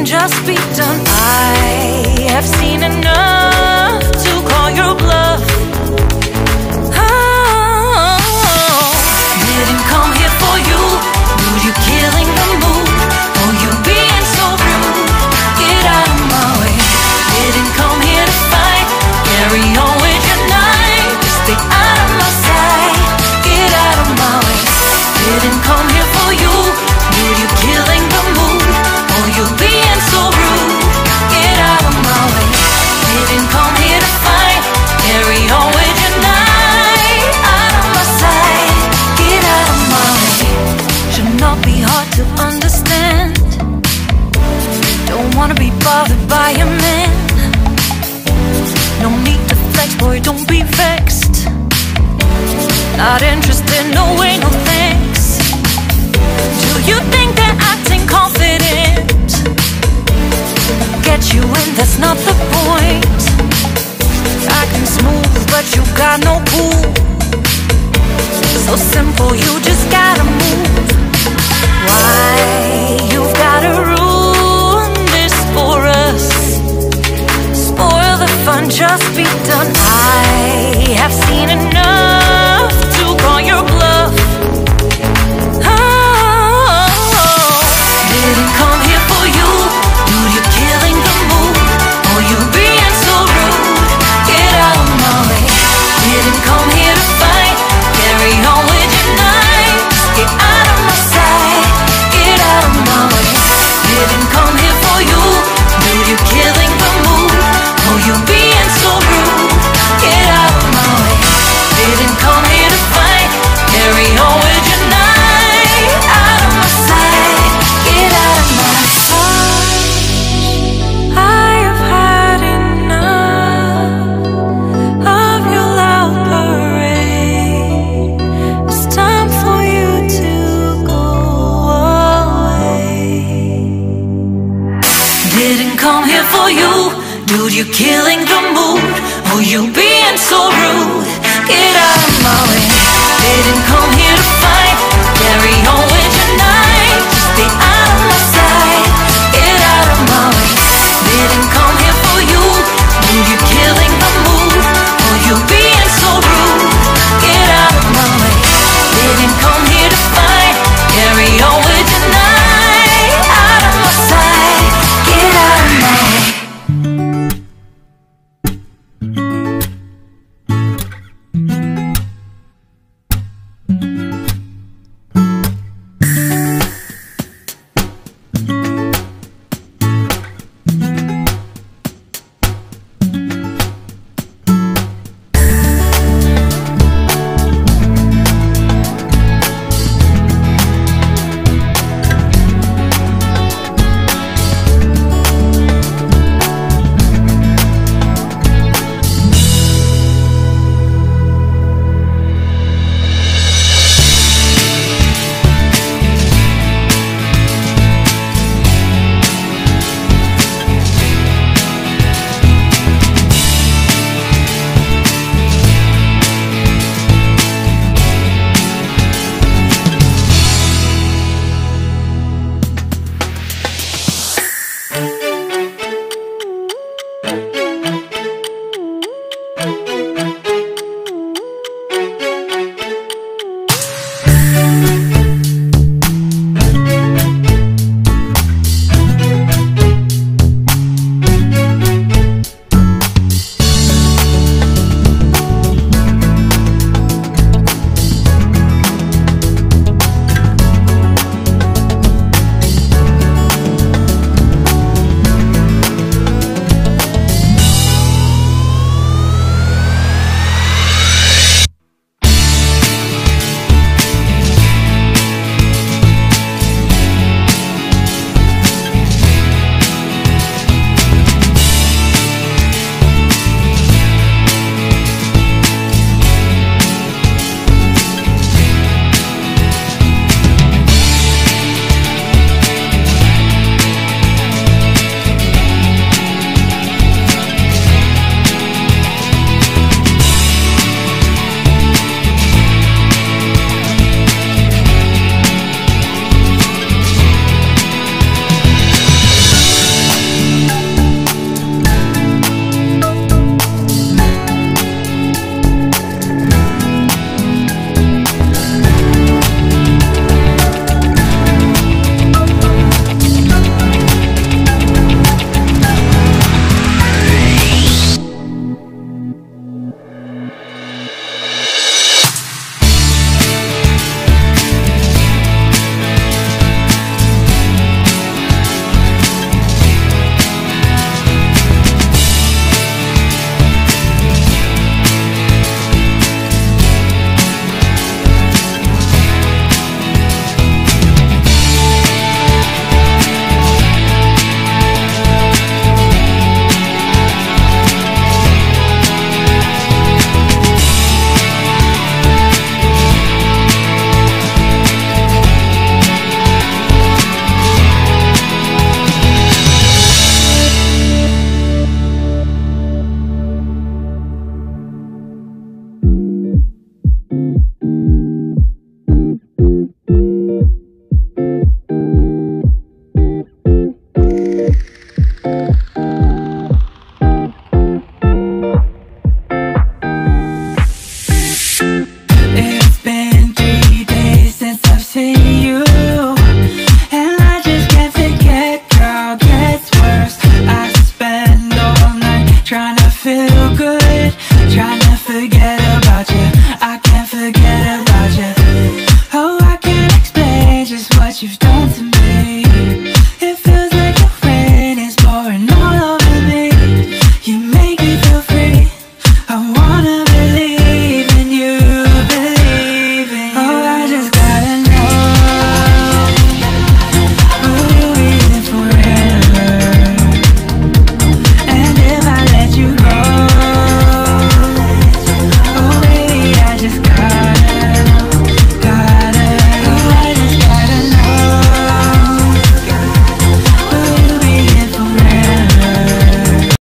just be done. I have seen enough to call your bluff. Oh, didn't come here for you. Dude, you're killing the mood. Oh, you being so rude. Get out of my way. Didn't come here to fight. Carry on with your night. Just stay out of my sight. Get out of my way. Didn't come here for you. Dude, you're killing the mood. Oh, you being so rude. Get out of my way. Didn't come here to fight. Carry on with your night. Out of my sight. Get out of my way. Should not be hard to understand. Don't wanna be bothered by a man. No need to flex, boy, don't be vexed. Not interested, no way, no thanks. Do you think that acting confident get you in? That's not the point. Acting smooth, but you got no cool. So simple, you just gotta move. Why you've gotta ruin this for us? Spoil the fun, just be done. I have seen enough to call your bluff. Oh, didn't come here for you. Dude, you're killing the mood. Oh, you being so rude. Get out of my way. Didn't come here to fight. Carry on with your night. Just get out of my sight. Get out of my way. Didn't come here for you. Dude, you're killing the mood. Oh, you being so rude. Get out of my way. Didn't come here to fight. Carry on with your night. Out of my sight. Get out of my sight. I have had enough of your loud parade. It's time for you to go away. Didn't come here for you. Dude, you're killing the mood. Oh, you being so rude. Get out of my way. Didn't come here